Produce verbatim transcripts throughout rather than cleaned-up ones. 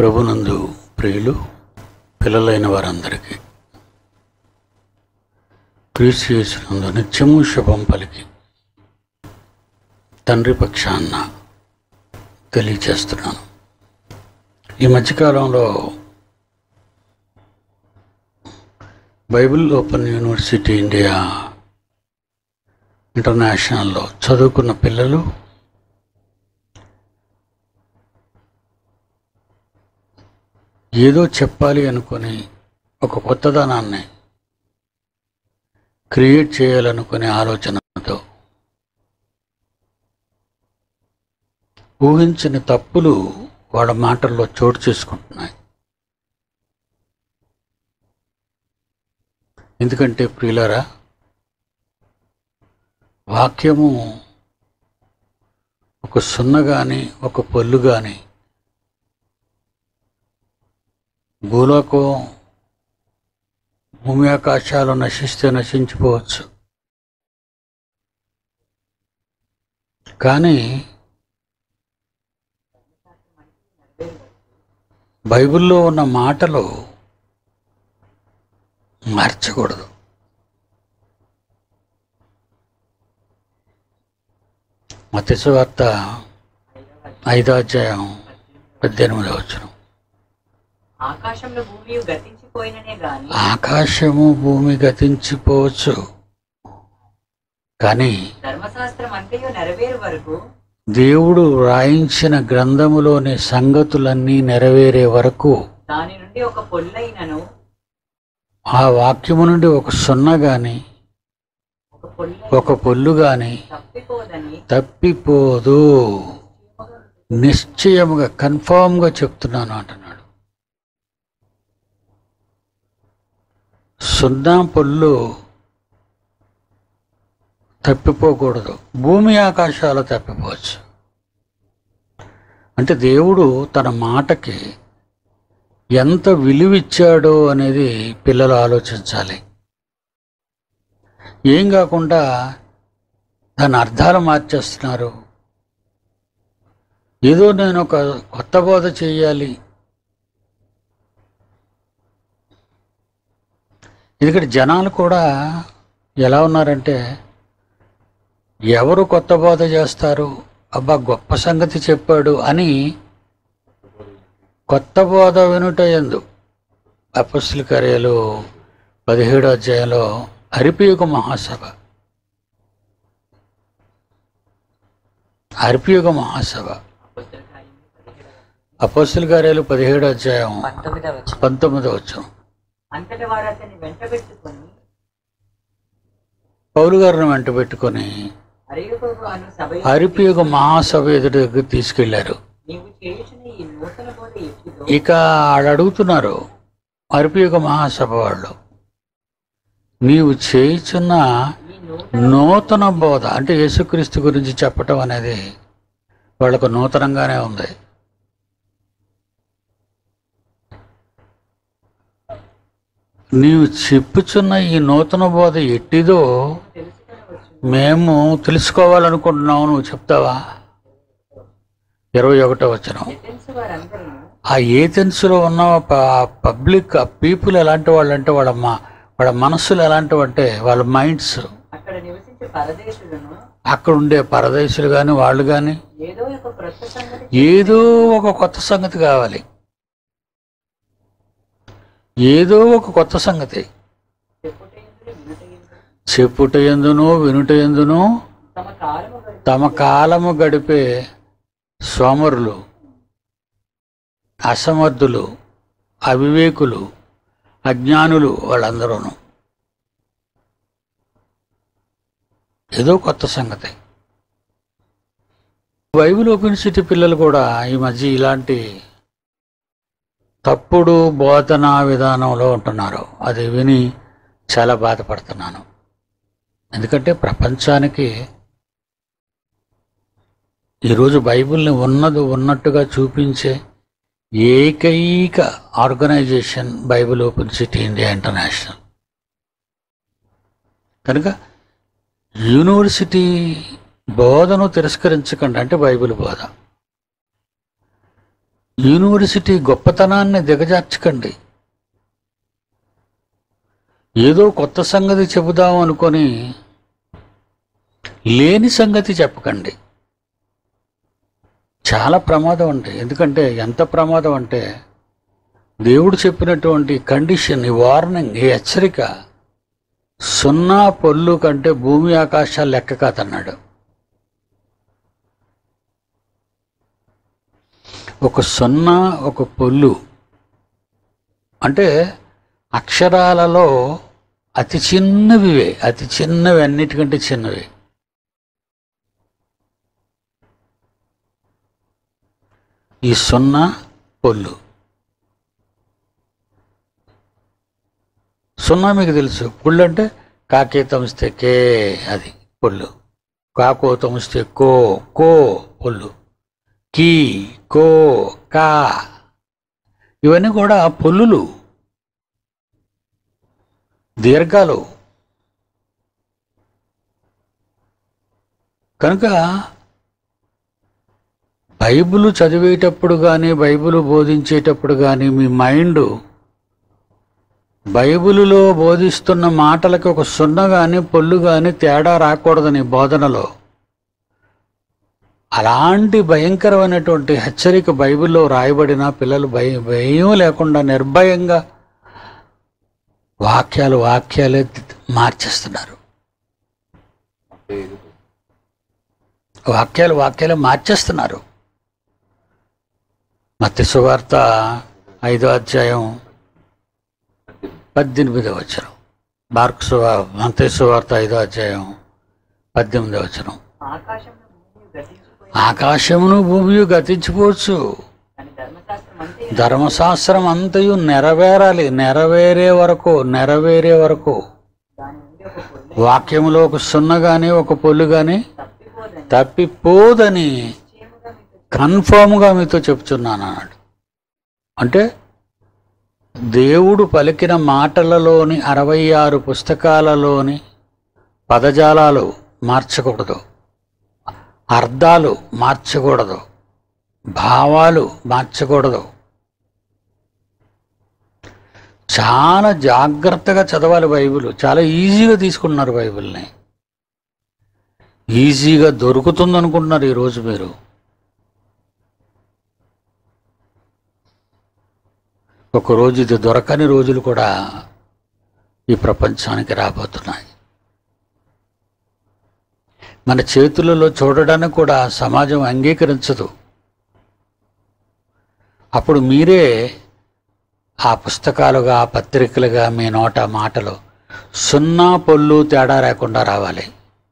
ప్రభునందు ప్రియులు పిల్లలైన వారందరికీ క్రీస్తు యేసునందు నిత్యము శుభం పలికి తండ్రి పక్షాన తెలియచేస్తున్నాను. ఈ మధ్యకాలంలో బైబిల్ ఓపెన్ యూనివర్సిటీ ఇండియా ఇంటర్నేషనల్లో చదువుకున్న పిల్లలు ఏదో చెప్పాలి అనుకుని ఒక కొత్తదనాన్ని క్రియేట్ చేయాలనుకునే ఆలోచనతో ఊహించిన తప్పులు వాళ్ళ మాటల్లో చోటు చేసుకుంటున్నాయి. ఎందుకంటే ప్రియులారా, వాక్యము ఒక సున్న కానీ ఒక పొల్లు కానీ భూలోకం భూమి ఆకాశాలు నశిస్తే నశించిపోవచ్చు, కానీ బైబిల్లో ఉన్న మాటలు మార్చకూడదు. మత్తయి సువార్త ఐదో అధ్యాయం పద్దెనిమిదవ వచనం, ఆకాశంలో భూమి గతించిపోయిననే గాని ఆకాశము భూమి గతించిపోవచ్చు, కానీ ధర్మశాస్త్రం అంతయు నెరవేరు వరకు దేవుడు రాయించిన గ్రంథములోని సంగతులన్నీ నెరవేరే వరకు దాని నుండి ఒక పొల్లైనను ఆ వాక్యము నుండి ఒక సున్న గాని ఒక పొల్ల ఒక పొల్లు గాని తప్పిపోదని తప్పిపోదు. నిశ్చయముగా కన్ఫామ్గా చెప్తున్నాను అంటున్నాడు. సున్నా పొల్లు తప్పిపోకూడదు, భూమి ఆకాశాలు తప్పిపోవచ్చు. అంటే దేవుడు తన మాటకి ఎంత విలువిచ్చాడో అనేది పిల్లలు ఆలోచించాలి. ఏం కాకుండా దాని అర్థాలు మార్చేస్తున్నారు. ఏదో నేను ఒక కొత్త బోధ చేయాలి, ఎందుకంటే జనాలు కూడా ఎలా ఉన్నారంటే, ఎవరు కొత్త బోధ చేస్తారు, అబ్బా గొప్ప సంగతి చెప్పాడు అని కొత్త బోధ వినుట యందు అపొస్తలుల కార్యాలు పదిహేడో అధ్యాయంలో అరిపియుగ మహాసభ అరిపియుగ మహాసభ అపొస్తలుల కార్యాలు పదిహేడో అధ్యాయం పంతొమ్మిదో వచనం, అంతటి వారు అతన్ని వెంట పెట్టుకుని పౌలు గారిని వెంట పెట్టుకొని అరియుగపు అను సభ అరిపియుగ మహాసభ ఎదుటి దగ్గర తీసుకెళ్లారు. నీవు చేయుచున్న ఈ నూతన బోధ ఎట్టిదో ఇక ఆడ అడుగుతున్నారు అరిపియుగ మహాసభ వాళ్ళు, నీవు చేయుచున్న ఈ నూతన నూతన బోధ అంటే యేసుక్రీస్తు గురించి చెప్పటం అనేది వాళ్ళకు నూతనంగానే ఉంది. నీవు చెప్పుచున్న ఈ నూతన బోధ ఎట్టిదో తెలుసుకొనవచ్చు. మేము తెలుసుకోవాలనుకుంటున్నావు, నువ్వు చెప్తావా? ఇరవై ఒకటో వచనం, ఎథెన్సు వారందరూ ఆ ఏథెన్స్లో ఉన్న ప- పబ్లిక్ ఆ పీపుల్ ఎలాంటి వాళ్ళు అంటే వాళ్ళ మా వాళ్ళ మనస్సులు ఎలాంటివి అంటే వాళ్ళ మైండ్స్, అక్కడ నివసించే పరదేశులను అక్కడ ఉండే పరదేశులు కానీ వాళ్ళు కానీ ఏదో ఒక క్రొత్త సంగతి ఏదో ఒక కొత్త సంగతి కావాలి, ఏదో ఒక కొత్త సంగతి చెప్పుటయందును వినుటయందును చెప్పుట ఎందునో వినుట ఎందునో తమ కాలము గడిపి తమ కాలము గడిపే సోమరులు, అసమర్థులు, అవివేకులు, అజ్ఞానులు వాళ్ళందరూను ఏదో కొత్త సంగతి. బైబిల్ ఓపెన్ సిటీ పిల్లలు కూడా ఈ మధ్య ఇలాంటి తప్పుడు బోధనా విధానంలో ఉంటున్నారు. అది విని చాలా బాధపడుతున్నాను. ఎందుకంటే ప్రపంచానికి ఈరోజు బైబిల్ని ఉన్నది ఉన్నట్టుగా చూపించే ఏకైక organisation Bible open city India international. కనుక యూనివర్సిటీ బోధను తిరస్కరించకండి, అంటే బైబిల్ బోధ. యూనివర్సిటీ గొప్పతనాన్ని దిగజార్చకండి. ఏదో కొత్త సంగతి చెబుదాం అనుకొని లేని సంగతి చెప్పకండి. చాలా ప్రమాదం అండి. ఎందుకంటే ఎంత ప్రమాదం అంటే దేవుడు చెప్పినటువంటి కండిషన్, ఈ వార్నింగ్, ఈ హెచ్చరిక సున్నా పొల్లు కంటే భూమి ఆకాశాలు లెక్క కాదన్నాడు. ఒక సున్నా ఒక పొల్లు అంటే అక్షరాలలో అతి చిన్నవివే, అతి చిన్నవి, అన్నిటికంటే చిన్నవి. ఈ సున్నా పొల్లు. సున్నా మీకు తెలుసు. పొల్లు అంటే కాకే తమిస్తే కే, అది పొల్లు. కాకో తమిస్తే కో, కో పొల్లు. కీ, కో, కా, ఇవన్నీ కూడా పొల్లులు, దీర్ఘాలు. కనుక బైబిల్ చదివేటప్పుడు కానీ బైబిల్ బోధించేటప్పుడు కానీ మీ మైండ్ బైబిలులో బోధిస్తున్న మాటలకి ఒక సున్న కానీ పొల్లు కానీ తేడా రాకూడదని బోధనలో. అలాంటి భయంకరమైనటువంటి హెచ్చరిక బైబిల్లో రాయబడిన పిల్లలు భయం భయం లేకుండా నిర్భయంగా వాక్యాలు వాక్యాలే మార్చేస్తున్నారు. వాక్యాలు వాక్యాలే మార్చేస్తున్నారు. మత్తయి సువార్త ఐదో అధ్యాయం పద్దెనిమిదవ వచనం, మార్కు సువార్త మత్తయి సువార్త ఐదో అధ్యాయం పద్దెనిమిదవ వచనం. ఆకాశమును భూమియు గతించిపోవచ్చు, ధర్మశాస్త్రం అంతయు నెరవేరాలి. నెరవేరే వరకు నెరవేరే వరకు వాక్యములో ఒక సున్న కానీ ఒక పొల్లు కానీ తప్పిపోదని కన్ఫర్మ్గా మీతో చెప్తున్నాను అన్నాడు. అంటే దేవుడు పలికిన మాటలలోని అరవై ఆరు పుస్తకాలలోని పదజాలాలు మార్చకూడదు, అర్థాలు మార్చకూడదు, భావాలు మార్చకూడదు. చాలా జాగ్రత్తగా చదవాలి బైబిల్. చాలా ఈజీగా తీసుకున్నారు బైబిల్ని. ఈజీగా దొరుకుతుంది అనుకుంటున్నారు ఈరోజు మీరు. ఒకరోజు ఇది దొరకని రోజులు కూడా ఈ ప్రపంచానికి రాబోతున్నాయి. మన చేతులలో చూడడానికి కూడా సమాజం అంగీకరించదు. అప్పుడు మీరే ఆ పుస్తకాలుగా, ఆ పత్రికలుగా మీ నోట మాటలు సున్నా పొల్లు తేడా లేకుండా రావాలి.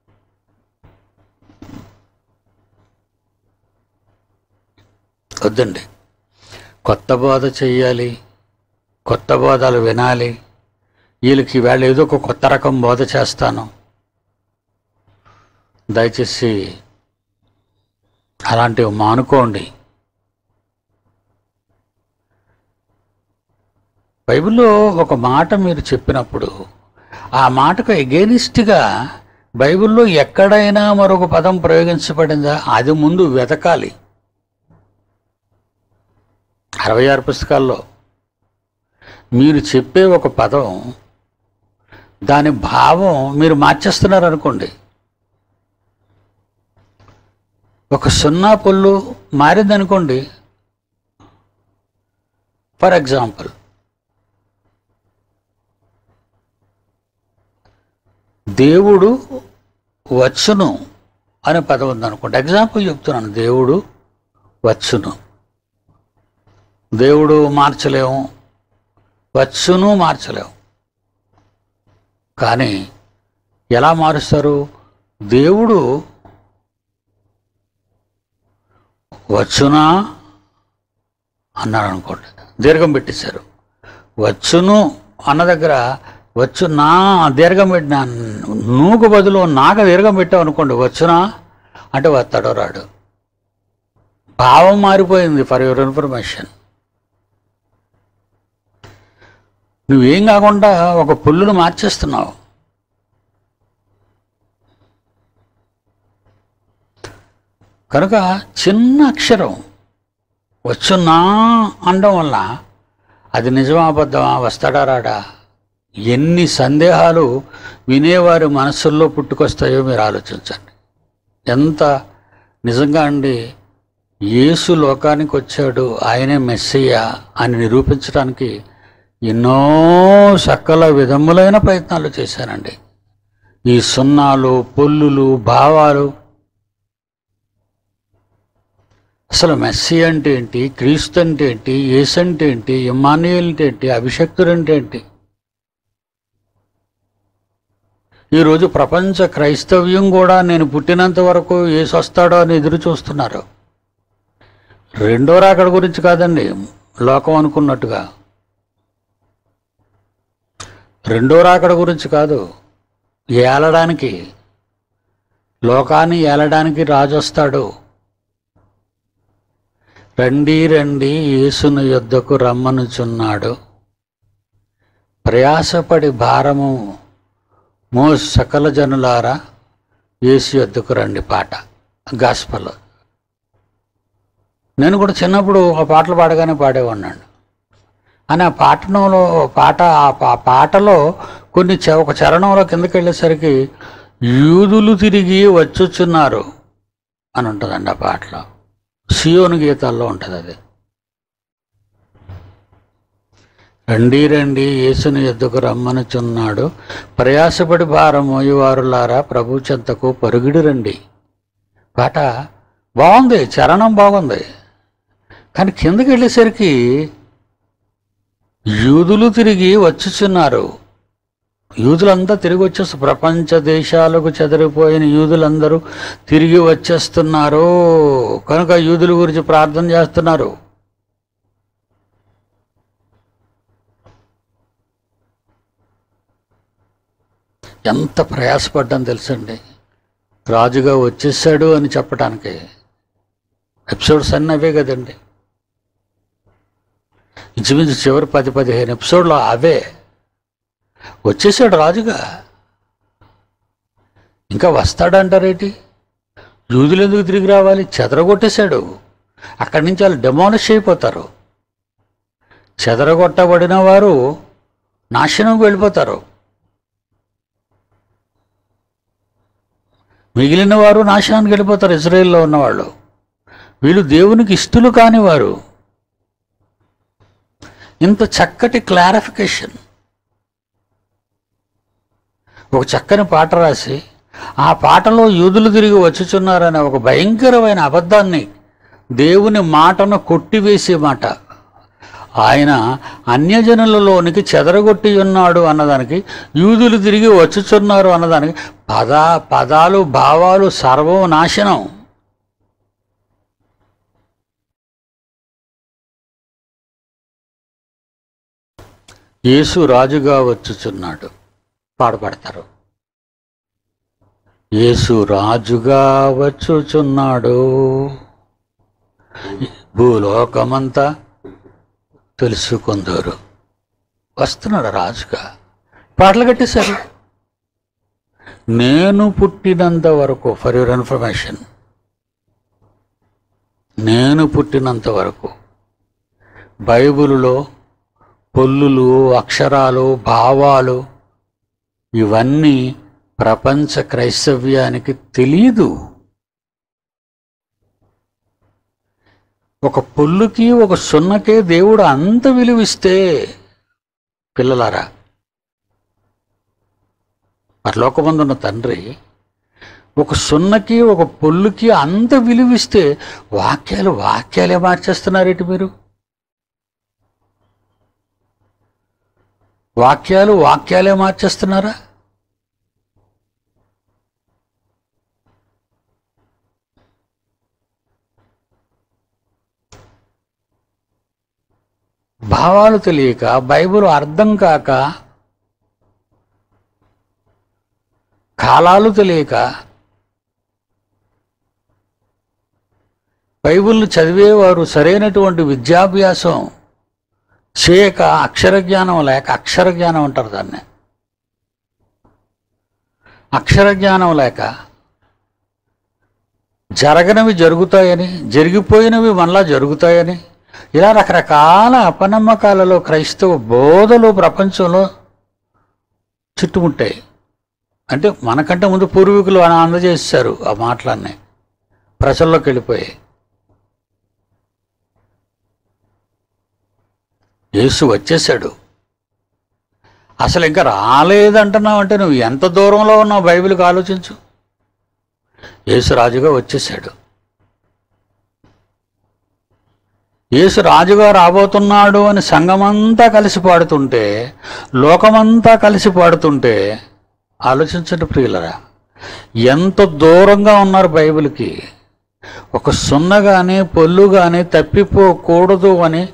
వద్దండి. కొత్త బోధ చెయ్యాలి, కొత్త బోధలు వినాలి. వీళ్ళకి వేళ ఏదో ఒక కొత్త రకం బోధ చేస్తాను, దయచేసి అలాంటివి మానుకోండి. బైబిల్లో ఒక మాట మీరు చెప్పినప్పుడు ఆ మాటకు ఎగెనిస్ట్గా బైబిల్లో ఎక్కడైనా మరొక పదం ప్రయోగించబడిందా అది ముందు వెతకాలి. అరవై ఆరు పుస్తకాల్లో మీరు చెప్పే ఒక పదం, దాని భావం మీరు మార్చేస్తున్నారు అనుకోండి. ఒక సున్నా పొల్లు మారిందనుకోండి. ఫర్ ఎగ్జాంపుల్, దేవుడు వచ్చును అనే పదం ఉందనుకోండి. ఎగ్జాంపుల్ చెప్తున్నాను. దేవుడు వచ్చును, దేవుడు మార్చలేము, వచ్చును మార్చలేము. కానీ ఎలా మారుస్తారు? దేవుడు వచ్చునా అన్నాడు అనుకోండి, దీర్ఘం పెట్టేశారు. వచ్చును అన్న దగ్గర వచ్చు నా దీర్ఘం పెట్టిన, నూకు బదులు నాక దీర్ఘం పెట్టావు అనుకోండి, వచ్చునా అంటే వస్తాడో రాడు. భావం మారిపోయింది. For your information. నువ్వేం కాకుండా ఒక పుల్లును మార్చేస్తున్నావు. కనుక చిన్న అక్షరం వచ్చున్నా అనడం వల్ల అది నిజమా అబద్ధమా, వస్తాడా రాడా, ఎన్ని సందేహాలు వినేవారి మనసుల్లో పుట్టుకొస్తాయో మీరు ఆలోచించండి. ఎంత నిజంగా అండి యేసు లోకానికి వచ్చాడు, ఆయనే మెస్సియా అని నిరూపించడానికి ఎన్నో సకల విధములైన ప్రయత్నాలు చేశానండి. ఈ సున్నాలు, పొల్లులు, భావాలు, అసలు మెస్సి అంటే ఏంటి, క్రీస్తు అంటే ఏంటి, యేసు అంటే ఏంటి, ఇమ్మానుయేల్ అంటే ఏంటి, అభిషక్తుడు అంటే ఏంటి. ఈరోజు ప్రపంచ క్రైస్తవ్యం కూడా నేను పుట్టినంత వరకు యేసు వస్తాడో అని ఎదురు చూస్తున్నారు. రెండో రాకడ గురించి కాదండి, లోకం అనుకున్నట్టుగా. రెండో రాకడ గురించి కాదు, ఏలడానికి, లోకాన్ని ఏలడానికి రాజు వస్తాడు. రండి రండి యేసుని యొద్దకు రమ్మనుచున్నాడు, ప్రయాసపడి భారము మో సకల జనులారా యేసు యొద్దకు రండి పాట గాస్పల్. నేను కూడా చిన్నప్పుడు ఆ పాటలు పాడగానే పాడేవాడినాను. అని ఆ పాటనంలో పాట ఆ పాటలో కొన్ని చ ఒక చరణంలో కిందకి వెళ్ళేసరికి యూదులు తిరిగి వచ్చుచున్నారు అని ఉంటుందండి ఆ పాటలో. సియోను గీతాల్లో ఉంటుంది అది. రండి రండి యేసుని యొద్దకు రమ్మనుచున్నాడు, ప్రయాసపడి భారం మోయువారులారా ప్రభు చెంతకు పరుగుడి రండి. పాట బాగుంది, చరణం బాగుంది. కానీ కిందకి వెళ్ళేసరికి యూదులు తిరిగి వచ్చుచున్నారు. యూదులంతా తిరిగి వచ్చేస్తారు. ప్రపంచ దేశాలకు చెదిరిపోయిన యూదులందరూ తిరిగి వచ్చేస్తున్నారు కనుక యూదుల గురించి ప్రార్థన చేస్తున్నారు. ఎంత ప్రయాసపడ్డాను తెలుసండి రాజుగా వచ్చేసాడు అని చెప్పడానికి. ఎపిసోడ్స్ అన్నీ అవే కదండి, ఇంచుమించు చివరి పది పదిహేను ఎపిసోడ్లో అవే. వచ్చేసాడు రాజుగా, ఇంకా వస్తాడంటారేంటి? యూదులు ఎందుకు తిరిగి రావాలి? చెదరగొట్టేశాడు. అక్కడి నుంచి వాళ్ళు డెమాలిష్ అయిపోతారు. చెదరగొట్టబడిన వారు నాశనంకు వెళ్ళిపోతారు, మిగిలిన వారు నాశనానికి వెళ్ళిపోతారు. ఇజ్రాయెల్లో ఉన్నవాళ్ళు వీళ్ళు దేవునికి ఇష్టలు కానివారు. ఇంత చక్కటి క్లారిఫికేషన్, ఒక చక్కని పాట రాసి ఆ పాటలో యూదులు తిరిగి వచ్చుచున్నారనే ఒక భయంకరమైన అబద్ధాన్ని, దేవుని మాటను కొట్టివేసే మాట, ఆయన అన్యజనులలోనికి చెదరగొట్టి ఉన్నాడు అన్నదానికి, యూదులు తిరిగి వచ్చుచున్నారు అన్నదానికి పదా పదాలు భావాలు సర్వం నాశనం. యేసు రాజుగా వచ్చుచున్నాడు పాడపడతారు. యేసు రాజుగా వచ్చుచున్నాడు, భూలోకమంతా తెలుసుకుందరు. వస్తున్నాడు రాజుగా. పాటలు కట్టేశారు. నేను పుట్టినంత వరకు, ఫర్ యువర్ ఇన్ఫర్మేషన్, నేను పుట్టినంత వరకు బైబిలులో పొల్లులు, అక్షరాలు, భావాలు ఇవన్నీ ప్రపంచ క్రైస్తవ్యానికి తెలియదు. ఒక పొల్లుకి ఒక సున్నకే దేవుడు అంత విలువిస్తే, పిల్లలారా, పరలోకమందున్న తండ్రి ఒక సున్నకి ఒక పొల్లుకి అంత విలువిస్తే వాక్యాలు వాక్యాలే మార్చేస్తున్నారేంటి మీరు? వాక్యాలు వాక్యాలే మార్చేస్తున్నారా? భావాలు తెలియక, బైబిల్ అర్థం కాక, కాలాలు తెలియక, బైబిల్ని చదివేవారు సరైనటువంటి విద్యాభ్యాసం చేయక, అక్షర జ్ఞానం లేక, అక్షర జ్ఞానం అంటారు దాన్ని, అక్షర జ్ఞానం లేక జరగనివి జరుగుతాయని, జరిగిపోయినవి మళ్ళా జరుగుతాయని, ఇలా రకరకాల అపనమ్మకాలలో క్రైస్తవ బోధలు ప్రపంచంలో చుట్టుముట్టాయి. అంటే మనకంటే ముందు పూర్వీకులు అని అందజేశారు ఆ మాటలన్నీ, ప్రజల్లోకి వెళ్ళిపోయాయి. యేసు వచ్చేసాడు. అసలు ఇంకా రాలేదంటున్నావు అంటే నువ్వు ఎంత దూరంలో ఉన్నావు బైబిల్కి ఆలోచించు. యేసు రాజుగా వచ్చేసాడు. యేసు రాజుగా రాబోతున్నాడు అని సంఘమంతా కలిసి పాడుతుంటే, లోకమంతా కలిసి పాడుతుంటే ఆలోచించండి ప్రియులరా, ఎంత దూరంగా ఉన్నారు బైబిల్కి. ఒక సున్న కానీ పొల్లు కానీ తప్పిపోకూడదు అని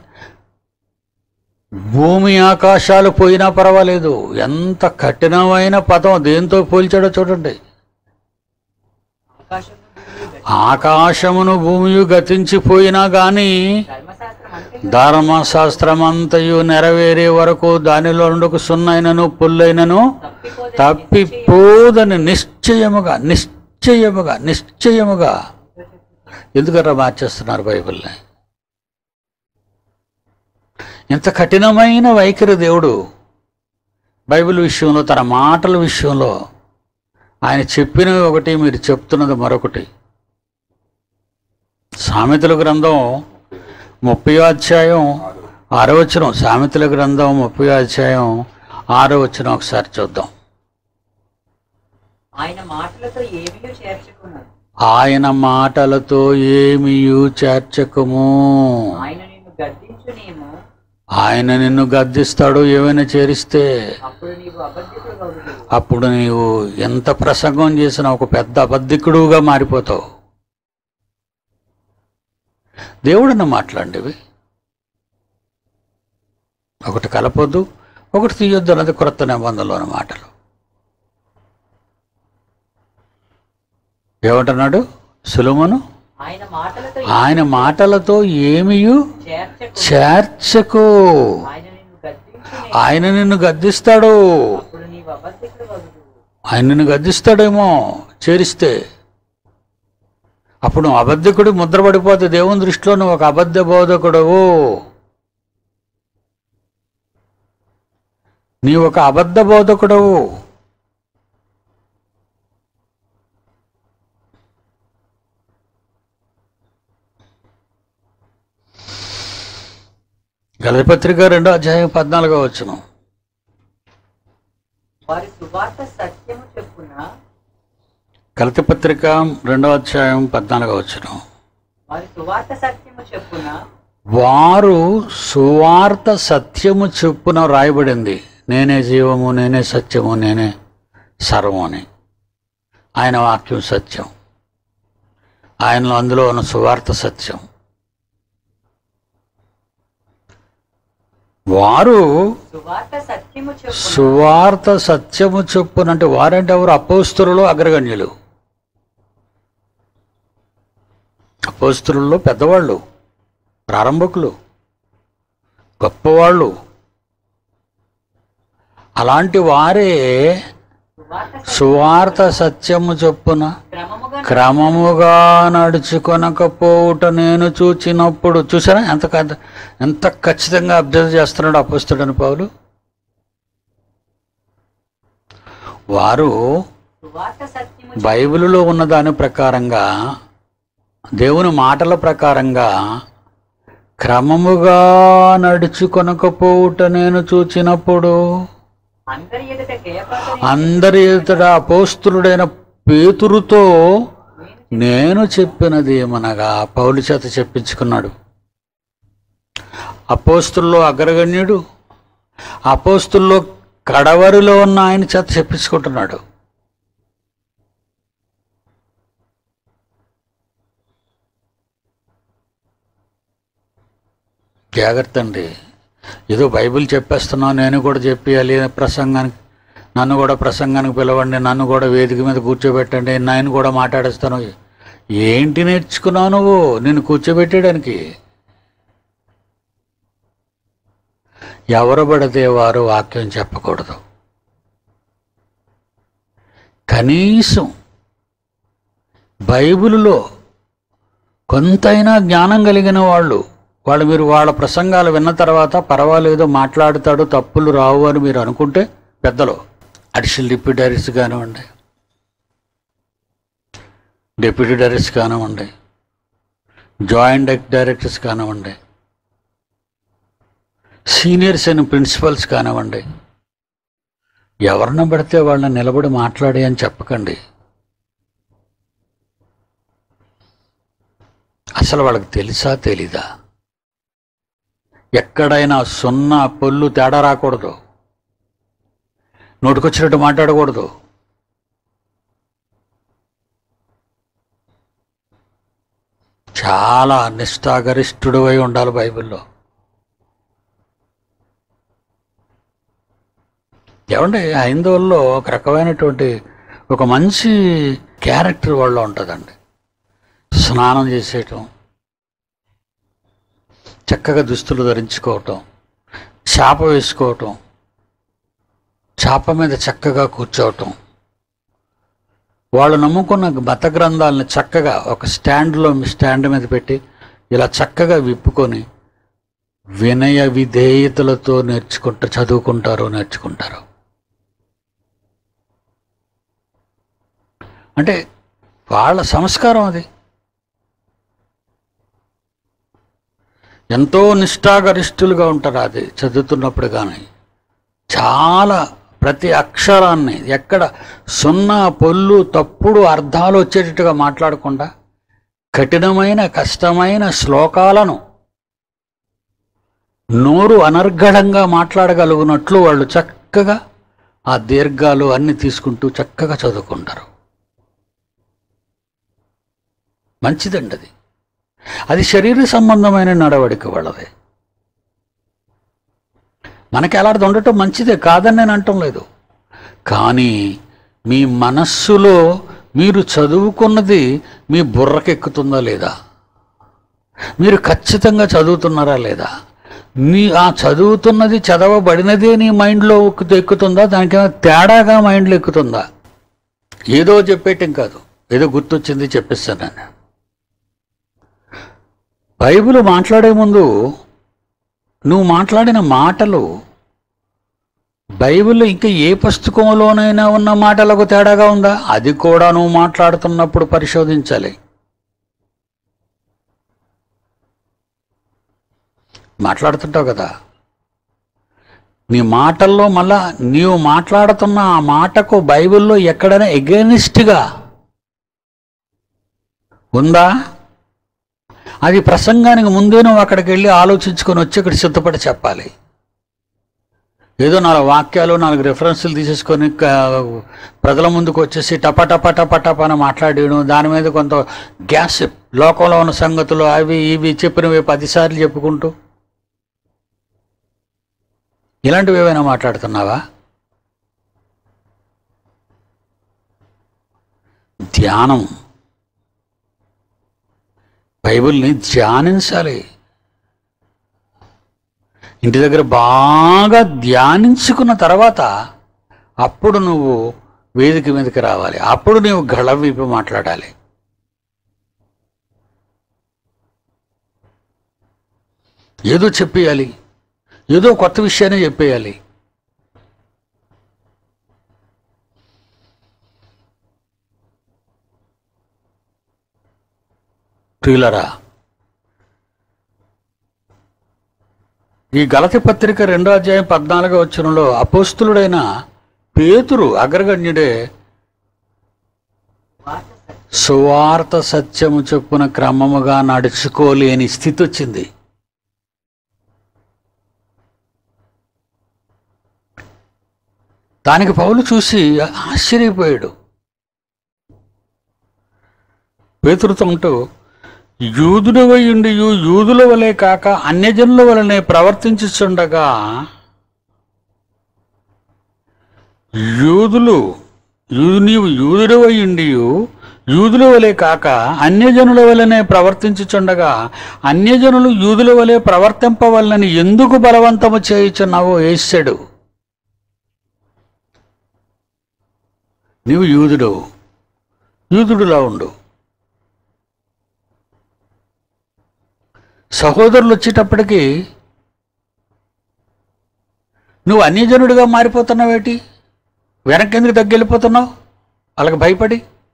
భూమి ఆకాశాలు పోయినా పర్వాలేదు. ఎంత కఠినమైన పదం దేంతో పోల్చాడో చూడండి. ఆకాశం ఆకాశమును భూమియు గతించిపోయినా కానీ ధర్మశాస్త్రం అంటే ధర్మశాస్త్రమంతయు నెరవేరే వరకు దానిలో నుండి సున్నైనను పుల్లైనను తప్పిపోతే తప్పిపోదని నిశ్చయముగా నిశ్చయముగా నిశ్చయముగా ఎందుకరా మార్చేస్తున్నారు బైబిల్ని? ఇంత కఠినమైన వైఖరి దేవుడు బైబిల్ విషయంలో, తన మాటల విషయంలో ఆయన చెప్పినవి ఒకటి, మీరు చెప్తున్నది మరొకటి. సామెతల గ్రంథం ముప్పై అధ్యాయం ఆరో వచనం, సామెతల గ్రంథం ముప్పై అధ్యాయం ఆరో వచనం ఒకసారి చూద్దాం. ఆయన మాటలతో ఏమీ చేర్చుకున్నాడు. ఆయన మాటలతో ఏమియు చేర్చకము. ఆయన నిన్ను గద్దించునేమో, ఆయన నిన్ను గద్దిస్తాడు ఏమైనా చేరిస్తే. అప్పుడు నీవు అబద్ధికుడు అవుతావు. అప్పుడు నీవు ఎంత ప్రసంగం చేసినా ఒక పెద్ద అబద్ధికుడుగా మారిపోతావు. దేవుడన్న మాట్లాడేవి ఒకటి కలపొద్దు, ఒకటి తీయొద్దు అన్నది క్రొత్త నిబంధనలోని మాటలు. ఏమంటున్నాడు సొలొమోను? ఆయన మాటలతో ఆయన మాటలతో ఏమియు చేర్చకు. చేర్చకు. ఆయన నిన్ను గద్దించునే, ఆయన నిన్ను గద్దిస్తాడు. అప్పుడు నీవు అబద్ధికుడు అవుతావు. ఆయన నిన్ను గద్దిస్తాడేమో చేరిస్తే. అప్పుడు నువ్వు అబద్ధికుడు ముద్రపడిపోతే దేవుని దృష్టిలో నువ్వు ఒక అబద్ధ బోధకుడవు. నీవు ఒక అబద్ధ బోధకుడవు. గలతీ పత్రిక రెండో అధ్యాయం పద్నాలుగో వచనం. వారి సువార్త సత్యము చెప్పున, గలతీ పత్రిక రెండో అధ్యాయం పద్నాలుగో వచనం. వారి సువార్త సత్యము చెప్పున, వారు సువార్త సత్యము చెప్పున రాయబడింది. నేనే జీవము, నేనే సత్యము, నేనే సర్వం అని. ఆయన వాక్యం సత్యం, ఆయనలో అందులో ఉన్న సువార్త సత్యం. వారు సువార్త సత్యము చెప్పున, సువార్త సత్యము చెప్పునంటే వారంటే ఎవరు? అపోస్తలులు, అగ్రగణ్యులు. అపోస్తలుల్లో పెద్దవాళ్ళు, ప్రారంభకులు, గొప్పవాళ్ళు. అలాంటి వారే సువార్త సువార్త సత్యము చొప్పున క్రమముగా క్రమముగా నడుచుకొనకపోవుట నేను చూచినప్పుడు. చూసారా ఎంత క- ఎంత ఖచ్చితంగా అబ్జర్వ్ చేస్తున్నాడు అపోస్తలుడైన పౌలు. వారు సువార్త సత్యము బైబిలులో ఉన్న దాని ప్రకారంగా, దేవుని మాటల ప్రకారంగా క్రమముగా నడుచుకొనకపోవుట నేను చూచినప్పుడు. అందరి ఎదుట కేయపాత్ర అందరి ఎదుట అపోస్తలుడైన పేతురుతో నేను చెప్పినది ఏమనగా పౌలు చేత చెప్పించుకున్నాడు. అపోస్తుల్లో అగ్రగణ్యుడు, అపోస్తుల్లో కడవరిలో ఉన్న ఆయన చేత చెప్పించుకుంటున్నాడు. జాగ్రత్త అండి. ఏదో బైబిల్ చెప్పేస్తున్నావు, నేను కూడా చెప్పేయాలి ప్రసంగానికి, నన్ను కూడా ప్రసంగానికి పిలవండి, నన్ను కూడా వేదిక మీద కూర్చోబెట్టండి, నేను కూడా మాట్లాడేస్తాను. ఏంటి నేర్చుకున్నావు నువ్వు నిన్ను కూర్చోబెట్టడానికి? ఎవరు పడితే వారు వాక్యం చెప్పకూడదు. కనీసం బైబిలులో కొంతైనా జ్ఞానం కలిగిన వాళ్ళు వాళ్ళు మీరు వాళ్ళ ప్రసంగాలు విన్న తర్వాత పర్వాలేదు మాట్లాడుతాడు తప్పులు రావు అని మీరు అనుకుంటే పెద్దలు అడిషనల్ డిప్యూటీ డైరెక్టర్స్ కానివ్వండి, డిప్యూటీ డైరెక్టర్స్ కానివ్వండి, జాయింట్ డైరెక్టర్స్ కానివ్వండి, సీనియర్స్ అండ్ ప్రిన్సిపల్స్ కానివ్వండి, ఎవరిని పడితే వాళ్ళని నిలబడి మాట్లాడి అని చెప్పకండి. అసలు వాళ్ళకి తెలుసా తెలీదా? ఎక్కడైనా సున్నా పొల్లు తేడా రాకూడదు, నోటికొచ్చినట్టు మాట్లాడకూడదు. చాలా నిష్ఠాగరిష్ఠుడు అయి ఉండాలి బైబిల్లో. ఏమంటే హైందవుల్లో ఒక రకమైనటువంటి ఒక మంచి క్యారెక్టర్ వాళ్ళలో ఉంటుందండి. స్నానం చేసేయటం, చక్కగా దుస్తులు ధరించుకోవటం, చాప వేసుకోవటం, చాప మీద చక్కగా కూర్చోవటం, వాళ్ళు నమ్ముకున్న మత గ్రంథాలను చక్కగా ఒక స్టాండ్లో స్టాండ్ మీద పెట్టి ఇలా చక్కగా విప్పుకొని వినయ విధేయతలతో నేర్చుకుంటూ చదువుకుంటారు నేర్చుకుంటారు. అంటే వాళ్ళ సంస్కారం అది. ఎంతో నిష్ఠాగరిష్ఠులుగా ఉంటారు అది చదువుతున్నప్పుడు. కానీ చాలా ప్రతి అక్షరాన్ని ఎక్కడ సున్నా పొల్లు తప్పుడు అర్థాలు వచ్చేటట్టుగా మాట్లాడకుండా కఠినమైన కష్టమైన శ్లోకాలను నోరు అనర్గళంగా మాట్లాడగలుగునట్లు వాళ్ళు చక్కగా ఆ దీర్ఘాలు అన్ని తీసుకుంటూ చక్కగా చదువుకుంటారు. మంచిదండి అది. అది శరీర సంబంధమైన నడవడిక వాళ్ళది. మనకి అలాంటిది ఉండటం మంచిదే, కాదని నేను అంటం లేదు. కానీ మీ మనస్సులో మీరు చదువుకున్నది మీ బుర్రకెక్కుతుందా లేదా, మీరు ఖచ్చితంగా చదువుతున్నారా లేదా, మీ ఆ చదువుతున్నది చదవబడినదే నీ మైండ్లో ఎక్కుతుందా, దానికైనా తేడాగా మైండ్లో ఎక్కుతుందా? ఏదో చెప్పేయటం కాదు, ఏదో గుర్తొచ్చింది చెప్పిస్తాను నేను. బైబిల్ మాట్లాడే ముందు నువ్వు మాట్లాడిన మాటలు బైబిల్లో ఇంకా ఏ పుస్తకంలోనైనా ఉన్న మాటలకు తేడాగా ఉందా, అది కూడా నువ్వు మాట్లాడుతున్నప్పుడు పరిశోధించాలి. మాట్లాడుతుంటావు కదా, నీ మాటల్లో మళ్ళా నీవు మాట్లాడుతున్న ఆ మాటకు బైబిల్లో ఎక్కడైనా ఎగెనిస్ట్గా ఉందా? అది ప్రసంగానికి ముందే నువ్వు అక్కడికి వెళ్ళి ఆలోచించుకొని వచ్చి ఇక్కడ సిద్ధపడి చెప్పాలి. ఏదో నాలుగు వాక్యాలు నాలుగు రెఫరెన్సులు తీసేసుకొని ప్రజల ముందుకు వచ్చేసి టప టప టప టప అని మాట్లాడేయడం, దాని మీద కొంత గ్యాస్ లోకంలో ఉన్న సంగతులు అవి ఇవి చెప్పినవి పదిసార్లు చెప్పుకుంటూ ఇలాంటివి ఏమైనా మాట్లాడుతున్నావా? ధ్యానం, బైబిల్ని ధ్యానించాలి. ఇంటి దగ్గర బాగా ధ్యానించుకున్న తర్వాత అప్పుడు నువ్వు వేదిక మీదకి రావాలి, అప్పుడు నువ్వు గళ విప్పి మాట్లాడాలి. ఏదో చెప్పేయాలి, ఏదో కొత్త విషయాన్ని చెప్పేయాలి. ప్రియులరా, ఈ గలతీ పత్రిక రెండో అధ్యాయం పద్నాలుగో వచనంలో అపోస్తులుడైన పేతురు అగ్రగణ్యుడే సువార్త సత్యము చొప్పున క్రమముగా నడుచుకోలేని స్థితి వచ్చింది. దానికి పౌలు చూసి ఆశ్చర్యపోయాడు. పేతురుతో ఉంటూ, యూదుడవై ఉండి యూదుల వలె కాక అన్యజనుల వలనే ప్రవర్తించుచుండగా, యూదులు నీవు యూదుడవై ఉండి యూదుల వలె కాక అన్యజనుల వలనే ప్రవర్తించుచుండగా అన్యజనులు యూదుల వలె ప్రవర్తింపవలనని ఎందుకు బలవంతము చేయుచున్నావో యేసడు. నీవు యూదుడు, యూదుడులా ఉండు. సహోదరులు వచ్చేటప్పటికి నువ్వు అన్యజనుడిగా మారిపోతున్నావేటి? వెనక్కి ఎందుకు తగ్గెళ్ళిపోతున్నావు వాళ్ళకి భయపడి?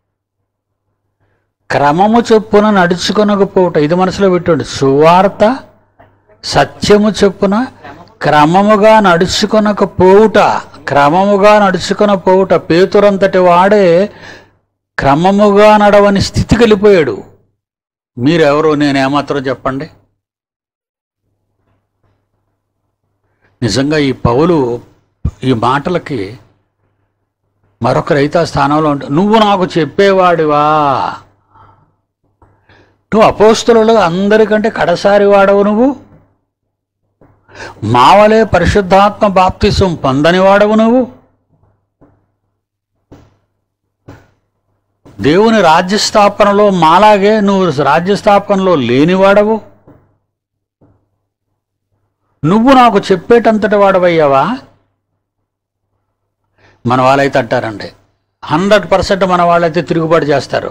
క్రమము చొప్పున నడుచుకొనకపోవట, ఇది మనసులో పెట్టుకోండి. సువార్త సత్యము చొప్పున క్రమముగా నడుచుకొనకపోవుట, క్రమముగా నడుచుకొనపోవుట. పేతురంతటి వాడే క్రమముగా నడవని స్థితికి వెళ్ళిపోయాడు. మీరెవరు, నేనేమాత్రం చెప్పండి? నిజంగా ఈ పౌలు ఈ మాటలకి మరొక రైతా స్థానంలో ఉంటే, నువ్వు నాకు చెప్పేవాడివా? నువ్వు అపోస్తలులు అందరికంటే కడసారి వాడవు. నువ్వు మావలే పరిశుద్ధాత్మ బాప్తిసం పొందని వాడవు. నువ్వు దేవుని రాజ్యస్థాపనలో మాలాగే నువ్వు రాజ్యస్థాపనలో లేనివాడవు. నువ్వు నాకు చెప్పేటంతటి వాడవయ్యావా? మన వాళ్ళైతే అంటారండి, హండ్రెడ్ పర్సెంట్ మన వాళ్ళైతే తిరుగుబాటు చేస్తారు.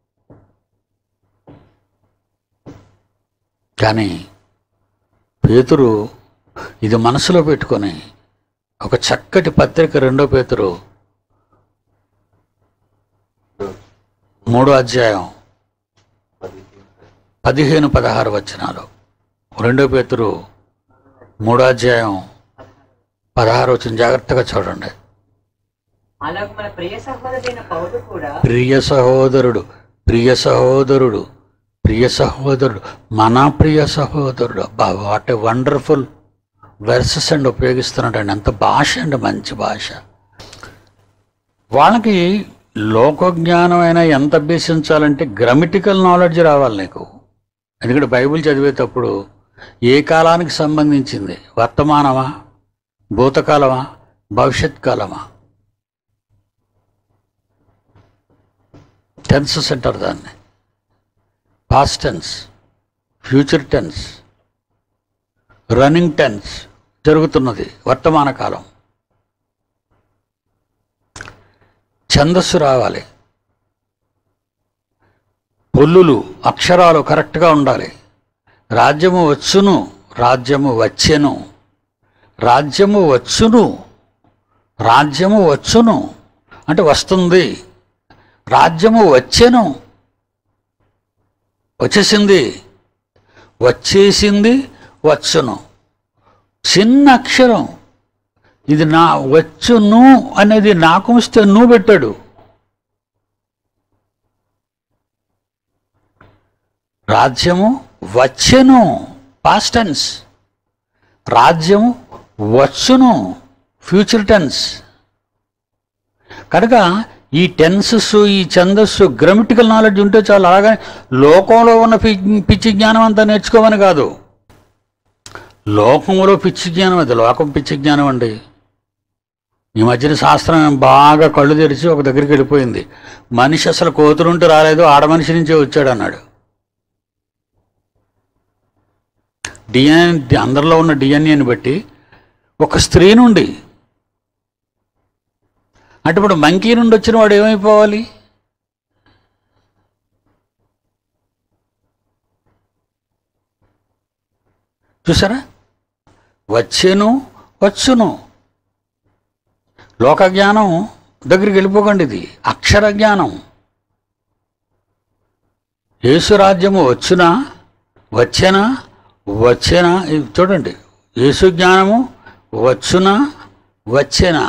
కానీ పేతురు ఇది మనసులో పెట్టుకొని ఒక చక్కటి పత్రిక, రెండో పేతురు మూడో అధ్యాయం పదిహేను పదహారు వచనాలు, రెండో పేతురు మూడో అధ్యాయం పదహారు వచ్చిన జాగ్రత్తగా చూడండి. అలాగే మన ప్రియ సహోదరుడైన పౌలు కూడా ప్రియ సహోదరుడు ప్రియ సహోదరుడు ప్రియ సహోదరుడు మన ప్రియ సహోదరుడు. అబ్బా, వాట్ ఏ వండర్ఫుల్ వెర్సెస్ అండి ఉపయోగిస్తున్నాడండి. ఎంత భాష అండి, మంచి భాష. వాళ్ళకి లోకజ్ఞానం అయినా ఎంత అభ్యసించాలంటే గ్రామటికల్ నాలెడ్జ్ రావాలి నీకు. ఎందుకంటే బైబిల్ చదివేటప్పుడు ఏ కాలానికి సంబంధించింది, వర్తమానమా, భూతకాలమా, భవిష్యత్ కాలమా, టెన్సెస్ అంటారు దాన్ని. Past tense, future tense, running tense, జరుగుతున్నది వర్తమాన కాలం. ఛందస్సు రావాలి, పొల్లులు అక్షరాలు కరెక్ట్గా ఉండాలి. రాజ్యము వచ్చును, రాజ్యము వచ్చెను, రాజ్యము వచ్చును, రాజ్యము వచ్చును అంటే వస్తుంది. రాజ్యము వచ్చెను, వచ్చేసింది, వచ్చేసింది, వచ్చును. చిన్న అక్షరం ఇది. నా వచ్చును అనేది నాకు వస్తే నువ్వు పెట్టాడు. రాజ్యము వచ్చెను, పాస్ట్ టెన్స్. రాజ్యము వచ్చును, ఫ్యూచర్ టెన్స్. కనుక ఈ టెన్సెస్, ఈ ఛందస్సు, గ్రామటికల్ నాలెడ్జ్ ఉంటే చాలు. అలాగే లోకంలో ఉన్న పిచ్చి జ్ఞానం అంతా నేర్చుకోమని కాదు. లోకంలో పిచ్చి జ్ఞానం అది, లోకం పిచ్చి జ్ఞానం అండి. ఈ మధ్యన శాస్త్రం బాగా కళ్ళు తెరిచి ఒక దగ్గరికి వెళ్ళిపోయింది. మనిషి అసలు కోతులుంటూ రాలేదు, ఆడ మనిషి నుంచే వచ్చాడు అన్నాడు. డిఎన్ఏ, అందరిలో ఉన్న డిఎన్ఏని బట్టి ఒక స్త్రీ నుండి, అంటే ఇప్పుడు మంకీ నుండి వచ్చిన వాడు ఏమైపోవాలి? చూసారా? వచ్చేను, వచ్చును. లోక జ్ఞానం దగ్గరికి వెళ్ళిపోకండి. ఇది అక్షర జ్ఞానం. యేసు రాజ్యము వచ్చునా, వచ్చేనా, వచ్చేనా. ఇది చూడండి, యేసు జ్ఞానము వచ్చునా, వచ్చేనా.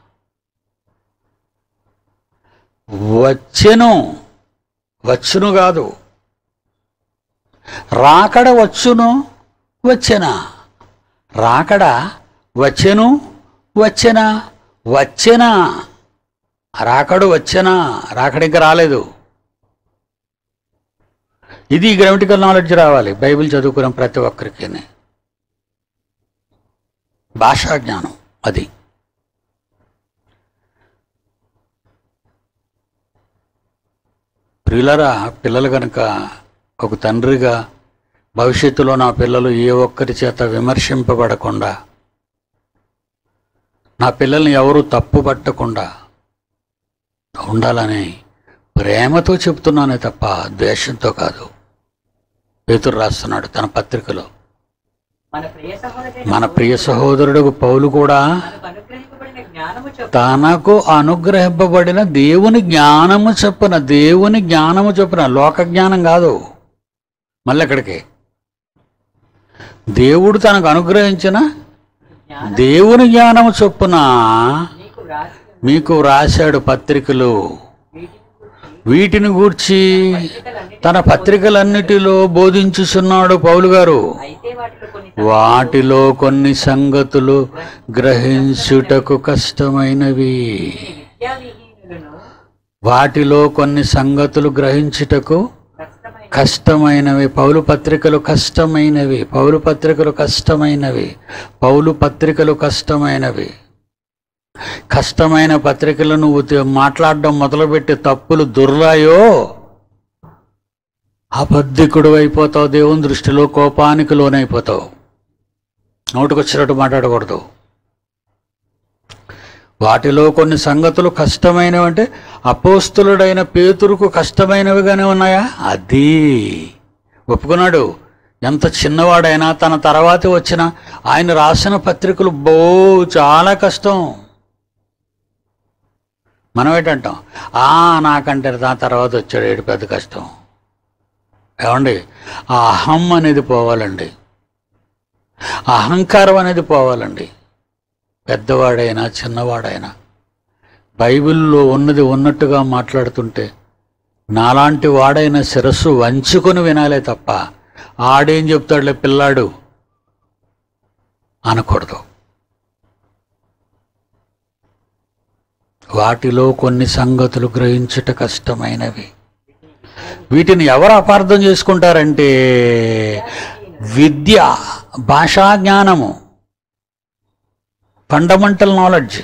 వచ్చెను, వచ్చును కాదు. రాకడ వచ్చును, వచ్చెనా. రాకడ వచ్చెను, వచ్చెనా, వచ్చెనా. రాకడు వచ్చెనా, రాకడ ఇంకా రాలేదు. ఇది గ్రామటికల్ నాలెడ్జ్ రావాలి బైబిల్ చదువుకున్న ప్రతి ఒక్కరికి. భాషా జ్ఞానం అది. ప్రియులరా, పిల్లలు కనుక ఒక తండ్రిగా భవిష్యత్తులో నా పిల్లలు ఏ ఒక్కరి చేత విమర్శింపబడకుండా, నా పిల్లల్ని ఎవరు తప్పు పట్టకుండా ఉండాలని ప్రేమతో చెప్తున్నానే తప్ప ద్వేషంతో కాదు. పేతురు రాస్తున్నాడు తన పత్రికలో. మన ప్రియ సహోదరుడైన మన ప్రియ సహోదరుడు పౌలు కూడా మనకు అనుగ్రహింపబడిన జ్ఞానము చొప్పున తనకు అనుగ్రహింపబడిన దేవుని జ్ఞానము చొప్పున, దేవుని జ్ఞానము చొప్పున, లోక జ్ఞానం కాదు, మళ్ళీ ఎక్కడికి, దేవుడు తనకు అనుగ్రహించిన జ్ఞానం దేవుని జ్ఞానము చొప్పున నీకు వ్రాసి మీకు వ్రాశాడు పత్రికలు. వీటిని వీటిని గూర్చి గూర్చి పత్రికలన్నిటి తన పత్రికలన్నిటిలో బోధించుచున్నాడు పౌలు గారు. అయితే వాటిలో కొన్ని వాటిలో కొన్ని సంగతులు గ్రహించుటకు కష్టమైనవి. విద్యావిహీనులను వాటిలో కొన్ని సంగతులు గ్రహించుటకు కష్టమైన కష్టమైనవి. పౌలు పత్రికలు కష్టమైనవి. పౌలు పత్రికలు కష్టమైనవి. పౌలు పత్రికలు కష్టమైనవి. కష్టమైన పత్రికలు నువ్వు తె- మాట్లాడడం మొదలుపెట్టి తప్పులు దొర్లాయో అబద్ధికుడు అయిపోతావు. దేవుని దృష్టిలో కోపానికి లోనైపోతావు. నోటికొచ్చినట్టు మాట్లాడకూడదు. వాటిలో కొన్ని సంగతులు కష్టమైనవి అంటే అపోస్తులుడైన పేతురుకు కష్టమైనవిగానే ఉన్నాయా? అది ఒప్పుకున్నాడు. ఎంత చిన్నవాడైనా తన తర్వాత వచ్చిన ఆయన రాసిన పత్రికలు బో చాలా కష్టం. మనం ఏంటంటాం, ఆ నాకంటే నా తర్వాత వచ్చాడు ఏడు పెద్ద కష్టం. ఏమండి, ఆ అహం అనేది పోవాలండి. అహంకారం అనేది పోవాలండి. పెద్దవాడైనా చిన్నవాడైనా బైబిల్లో ఉన్నది ఉన్నట్టుగా మాట్లాడుతుంటే నాలాంటి వాడైన శిరస్సు వంచుకొని వినాలే తప్ప ఆడేం చెప్తాడులే పిల్లాడు అనకూడదు. వాటిలో కొన్ని సంగతులు గ్రహించుట కష్టమైనవి. వీటిని ఎవరు అపార్థం చేసుకుంటారంటే విద్య, భాషా జ్ఞానము, ఫండమెంటల్ నాలెడ్జ్.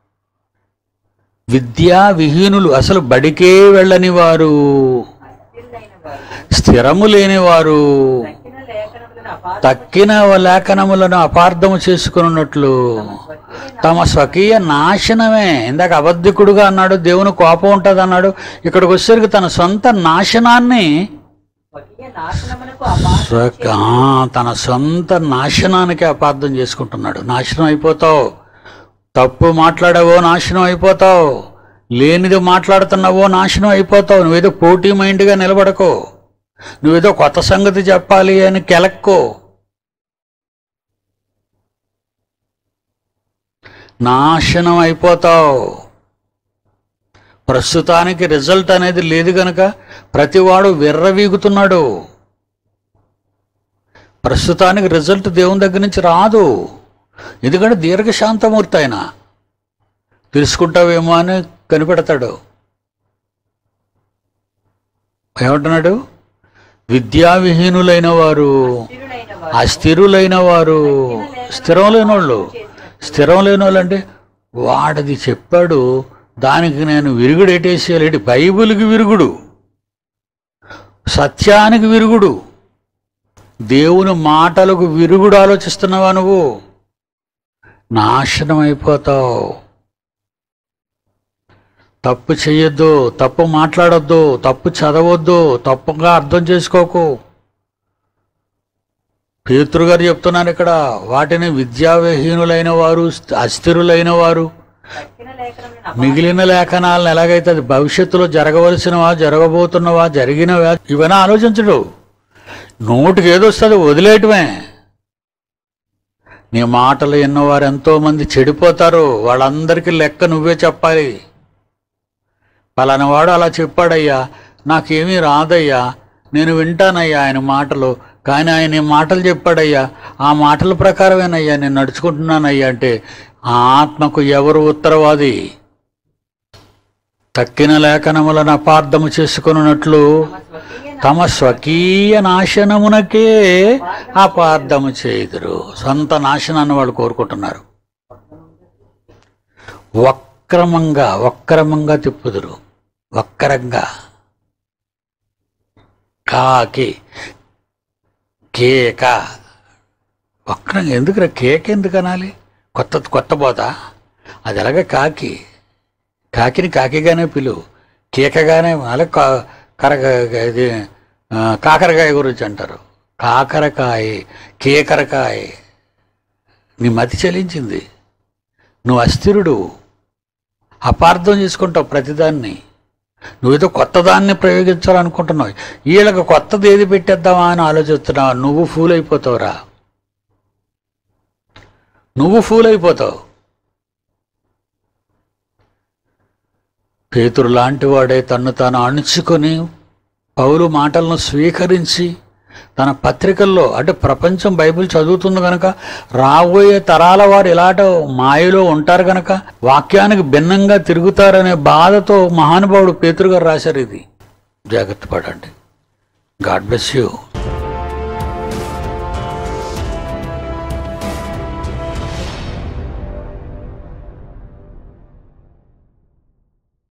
విద్యా విహీనులు, అసలు బడికే వెళ్ళని వారు, అస్థిరులైన వారు స్థిరము లేనివారు, తక్కిన లేఖనములను అపార్థ తక్కిన లేఖనములను అపార్థము చేసుకున్నట్లు స్వకీయ తమ స్వకీయ నాశనమే. ఇందాక అబద్ధికుడుగా అన్నాడు, దేవుని కోపం ఉంటుంది అన్నాడు. ఇక్కడికి వచ్చేసరికి తన సొంత నాశనాన్ని, స్వకీయ నాశనమునకు అపార్థ స్వ- ఆ, తన సొంత నాశనానికి అపార్థం చేసుకుంటున్నాడు. నాశనం అయిపోతావు. తప్పు మాట్లాడావో నాశనం అయిపోతావు. లేనిది మాట్లాడుతున్నావో నాశనం అయిపోతావు. నువ్వేదో పోటీ మైండ్గా నిలబడకో. నువ్వేదో కొత్త సంగతి చెప్పాలి అని కెలక్కో. నాశనం అయిపోతావు. ప్రస్తుతానికి రిజల్ట్ అనేది లేదు కనుక ప్రతివాడు విర్రవీగుతున్నాడు. ప్రస్తుతానికి రిజల్ట్ దేవుని దగ్గర నుంచి రాదు. ఎందుకంటే దీర్ఘశాంతమూర్తి ఆయన. తెలుసుకుంటావేమో అని కనిపెడతాడు. ఏమంటున్నాడు? విద్యావిహీనులైన వారు, అస్థిరులైన వారు అస్థిరులైన వారు, స్థిరం లేని వాళ్ళు. స్థిరం లేని వాళ్ళు అంటే వాడది చెప్పాడు, దానికి నేను విరుగుడు ఎటేసేయాలి. బైబిల్కి విరుగుడు, సత్యానికి విరుగుడు, దేవుని మాటలకు విరుగుడు ఆలోచిస్తున్నావా నువ్వు? నాశనం అయిపోతావు. తప్పు చెయ్యొద్దు, తప్పు మాట్లాడొద్దు, తప్పు చదవద్దు, తప్పుగా అర్థం చేసుకోకు. పేతురు గారు చెప్తున్నారు ఇక్కడ, వాటిని విద్యావిహీనులైన వారు, అస్థిరులైన వారు, తక్కిన లేఖనములను మిగిలిన లేఖనాలను ఎలాగైతే అది భవిష్యత్తులో జరగవలసినవా, జరగబోతున్నవా, జరిగినవా ఇవన్నీ ఆలోచించడు. నోటికి ఏదొస్తుంది వదిలేయటమే. నీ మాటలు ఎన్నోవారు ఎంతోమంది చెడిపోతారు. వాళ్ళందరికీ లెక్క నువ్వే చెప్పాలి. పలానా వాడు అలా చెప్పాడయ్యా, నాకేమీ రాదయ్యా, నేను వింటానయ్యా ఆయన మాటలు, కానీ ఆయన ఈ మాటలు చెప్పాడయ్యా, ఆ మాటల ప్రకారమేనయ్యా నేను నడుచుకుంటున్నానయ్యా అంటే ఆ ఆత్మకు ఎవరు ఉత్తరవాది? తక్కిన లేఖనములను అపార్థము చేసుకున్నట్లు స్వకీయ తమ స్వకీయ నాశనమునకే అపార్థము చేయుదురు. సొంత నాశనాన్ని వాళ్ళు కోరుకుంటున్నారు. వక్రమంగా వక్రమంగా తిప్పుదురు. వక్రంగా కాకి కేక వక్రంగా. ఎందుకురా కేక ఎందుకు అనాలి? కొత్త కొత్త బోధ అది. ఎలాగ కాకి, కాకిని కాకిగానే పిలువు, కేకగానే అలాగే కరగ ఇది ఆ, కాకరకాయ గురించి అంటారు. కాకరకాయ, కేకరకాయ. నీ మతి చలించింది, నువ్వు అస్థిరుడు, అపార్థం చేసుకుంటావు ప్రతిదాన్ని. నువ్వేదో కొత్తదాన్ని ప్రయోగించాలనుకుంటున్నావు, వీళ్ళకి కొత్తది ఏది పెట్టేద్దామా అని ఆలోచిస్తున్నావు. నువ్వు ఫూల్ అయిపోతావురా, నువ్వు ఫూల్ అయిపోతావు. పేతురు లాంటి వాడే తన్ను తాను అణుచుకొని పౌలు మాటలను స్వీకరించి తన పత్రికల్లో, అంటే ప్రపంచం బైబిల్ చదువుతుంది కనుక రాబోయే తరాల వారు ఇలాంటి మాయలో ఉంటారు కనుక వాక్యానికి భిన్నంగా తిరుగుతారనే బాధతో మహానుభావుడు పేతురు గారు రాశారు. ఇది జాగ్రత్త పడండి. God bless you.